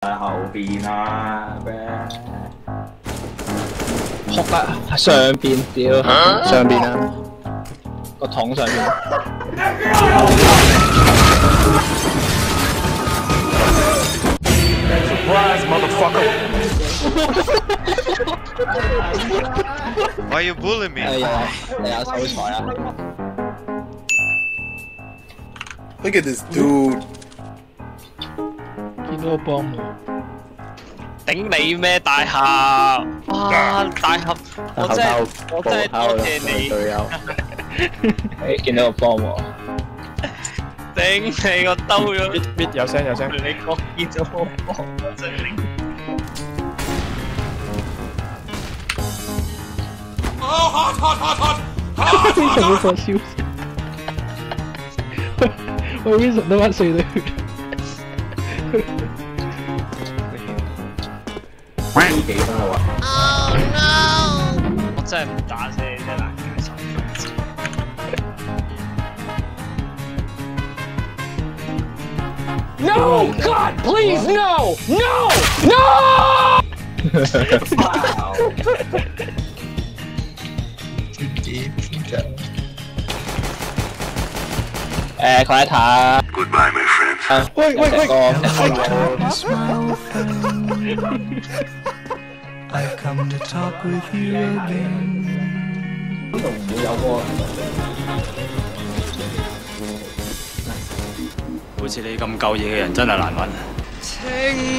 喺後邊啊！ 仆啊！上邊屌，上邊啊！個桶上邊。 Surprise, motherfucker! Why you bully me? 你有手財啊 Look at this dude. 見到個幫我。 頂你咩大俠？哇！大俠，我真係多謝你。 隊友，誒見到個幫我。 頂你個兜咗。 搣有聲有聲。 你講見到我幫我真係。 Wilson 嗰個消息，喂 Wilson 都乜碎對。 幾分啦喎 Oh no！ 我真係唔打死你真係難解受。 No! God, please, no! No! No! 佢喺塔。 Goodbye, my friend. 喂喂喂！ I've come to talk with you again. 呢度唔會有個。 好似你咁夠嘢嘅人真係難揾。